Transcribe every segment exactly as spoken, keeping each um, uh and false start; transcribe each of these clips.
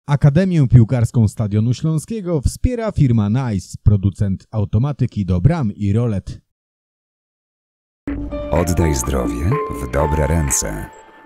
Akademię Piłkarską Stadionu Śląskiego wspiera firma Nice, producent automatyki do bram i rolet. Oddaj zdrowie w dobre ręce.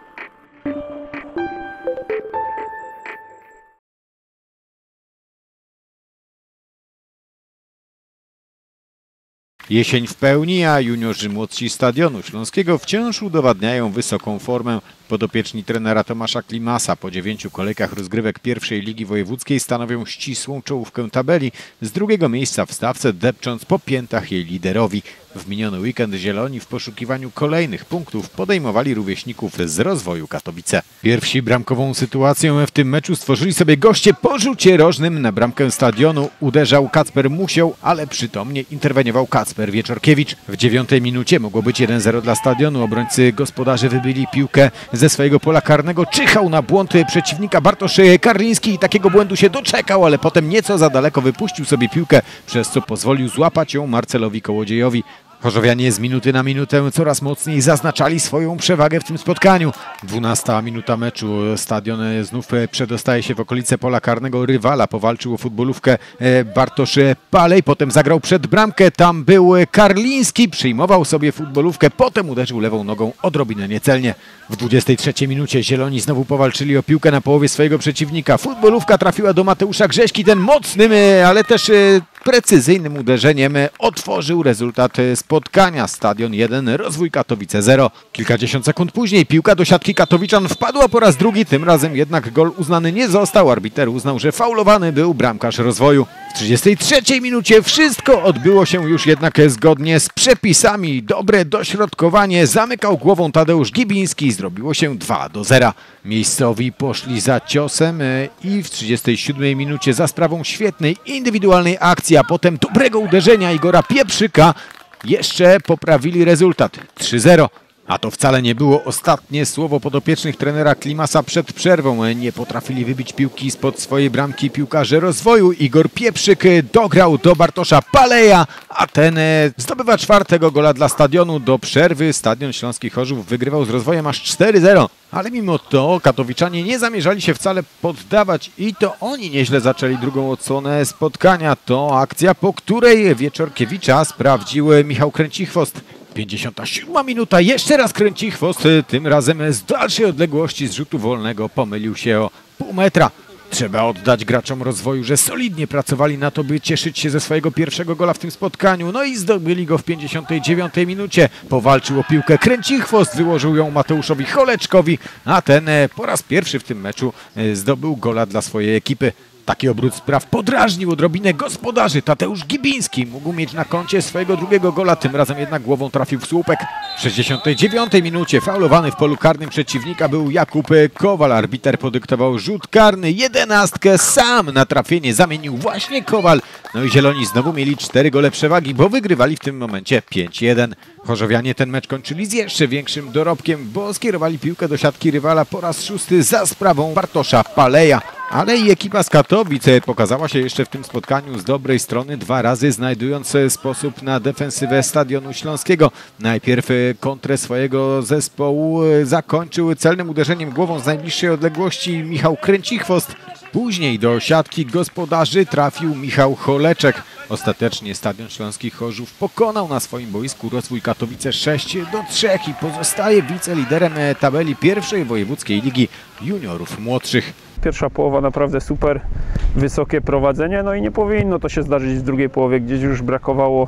Jesień w pełni, a juniorzy młodsi Stadionu Śląskiego wciąż udowadniają wysoką formę. Podopieczni trenera Tomasza Klimasa po dziewięciu kolejkach rozgrywek pierwszej Ligi Wojewódzkiej stanowią ścisłą czołówkę tabeli, z drugiego miejsca w stawce depcząc po piętach jej liderowi. W miniony weekend Zieloni w poszukiwaniu kolejnych punktów podejmowali rówieśników z Rozwoju Katowice. Pierwsi bramkową sytuację w tym meczu stworzyli sobie goście po rzucie rożnym. Na bramkę Stadionu uderzał Kacper Musioł, ale przytomnie interweniował Kacper Wieczorkiewicz. W dziewiątej minucie mogło być jeden zero dla Stadionu. Obrońcy gospodarzy wybili piłkę ze swojego pola karnego. Czyhał na błąd przeciwnika Bartosz Karliński i takiego błędu się doczekał, ale potem nieco za daleko wypuścił sobie piłkę, przez co pozwolił złapać ją Marcelowi Kołodziejowi. Chorzowianie z minuty na minutę coraz mocniej zaznaczali swoją przewagę w tym spotkaniu. dwunasta minuta meczu. Stadion znów przedostaje się w okolice pola karnego rywala. Powalczył o futbolówkę Bartosz Palej. Potem zagrał przed bramkę. Tam był Karliński. Przyjmował sobie futbolówkę. Potem uderzył lewą nogą odrobinę niecelnie. W dwudziestej trzeciej minucie Zieloni znowu powalczyli o piłkę na połowie swojego przeciwnika. Futbolówka trafiła do Mateusza Grześki. Ten mocnym, ale też precyzyjnym uderzeniem otworzył rezultat spotkania. Stadion jeden, Rozwój Katowice zero. Kilkadziesiąt sekund później piłka do siatki katowiczan wpadła po raz drugi. Tym razem jednak gol uznany nie został. Arbiter uznał, że faulowany był bramkarz Rozwoju. W trzydziestej trzeciej minucie wszystko odbyło się już jednak zgodnie z przepisami. Dobre dośrodkowanie zamykał głową Tadeusz Gibiński. Zrobiło się dwa do zera. Miejscowi poszli za ciosem i w trzydziestej siódmej minucie za sprawą świetnej indywidualnej akcji, a potem dobrego uderzenia Igora Pieprzyka jeszcze poprawili rezultat trzy zero. A to wcale nie było ostatnie słowo podopiecznych trenera Klimasa przed przerwą. Nie potrafili wybić piłki spod swojej bramki piłkarze Rozwoju. Igor Pieprzyk dograł do Bartosza Paleja, a ten zdobywa czwartego gola dla Stadionu. Do przerwy Stadion Śląski Chorzów wygrywał z Rozwojem aż cztery zero. Ale mimo to katowiczanie nie zamierzali się wcale poddawać i to oni nieźle zaczęli drugą odsłonę spotkania. To akcja, po której Wieczorkiewicza sprawdził Michał Kręcichwost. pięćdziesiąta siódma minuta, jeszcze raz Kręcichwost, tym razem z dalszej odległości z rzutu wolnego pomylił się o pół metra. Trzeba oddać graczom Rozwoju, że solidnie pracowali na to, by cieszyć się ze swojego pierwszego gola w tym spotkaniu. No i zdobyli go w pięćdziesiątej dziewiątej minucie. Powalczył o piłkę Kręcichwost, wyłożył ją Mateuszowi Choleczkowi, a ten po raz pierwszy w tym meczu zdobył gola dla swojej ekipy. Taki obrót spraw podrażnił odrobinę gospodarzy. Tadeusz Gibiński mógł mieć na koncie swojego drugiego gola, tym razem jednak głową trafił w słupek. W sześćdziesiątej dziewiątej minucie faulowany w polu karnym przeciwnika był Jakub Kowal. Arbiter podyktował rzut karny. Jedenastkę sam na trafienie zamienił właśnie Kowal. No i Zieloni znowu mieli cztery gole przewagi, bo wygrywali w tym momencie pięć jeden. Chorzowianie ten mecz kończyli z jeszcze większym dorobkiem, bo skierowali piłkę do siatki rywala po raz szósty za sprawą Bartosza Paleja. Ale i ekipa z Katowic pokazała się jeszcze w tym spotkaniu z dobrej strony, dwa razy znajdując sposób na defensywę Stadionu Śląskiego. Najpierw kontrę swojego zespołu zakończył celnym uderzeniem głową z najbliższej odległości Michał Kręcichwost. Później do siatki gospodarzy trafił Michał Choleczek. Ostatecznie Stadion Śląski Chorzów pokonał na swoim boisku Rozwój Katowice sześć do trzech i pozostaje wiceliderem tabeli pierwszej wojewódzkiej ligi juniorów młodszych. Pierwsza połowa naprawdę super, wysokie prowadzenie, no i nie powinno to się zdarzyć w drugiej połowie, gdzieś już brakowało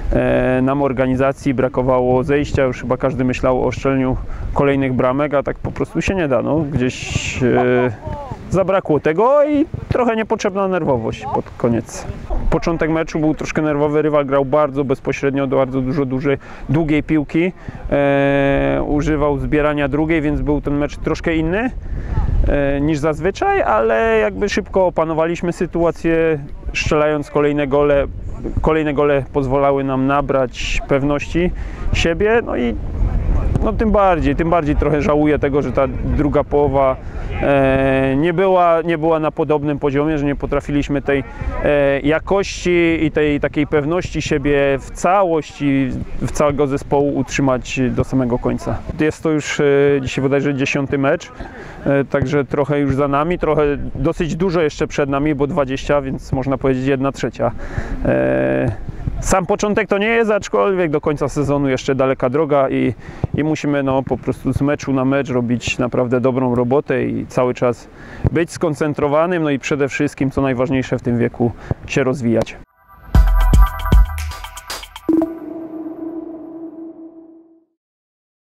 e, nam organizacji, brakowało zejścia, już chyba każdy myślał o strzeleniu kolejnych bramek, a tak po prostu się nie da, no gdzieś e, zabrakło tego i trochę niepotrzebna nerwowość pod koniec. Początek meczu był troszkę nerwowy, rywal grał bardzo bezpośrednio, bardzo dużo dużej, długiej piłki, e, używał zbierania drugiej, więc był ten mecz troszkę inny e, niż zazwyczaj, ale jakby szybko opanowaliśmy sytuację, strzelając kolejne gole. Kolejne gole pozwalały nam nabrać pewności siebie, no i no tym bardziej, tym bardziej trochę żałuję tego, że ta druga połowa e, nie była, nie była na podobnym poziomie, że nie potrafiliśmy tej e, jakości i tej takiej pewności siebie w całości, w całego zespołu utrzymać do samego końca. Jest to już e, dzisiaj bodajże dziesiąty mecz, e, także trochę już za nami, trochę dosyć dużo jeszcze przed nami, bo dwadzieścia, więc można powiedzieć jedna trzecia. E, Sam początek to nie jest, aczkolwiek do końca sezonu jeszcze daleka droga i, i musimy no, po prostu z meczu na mecz robić naprawdę dobrą robotę i cały czas być skoncentrowanym, no i przede wszystkim, co najważniejsze w tym wieku, się rozwijać.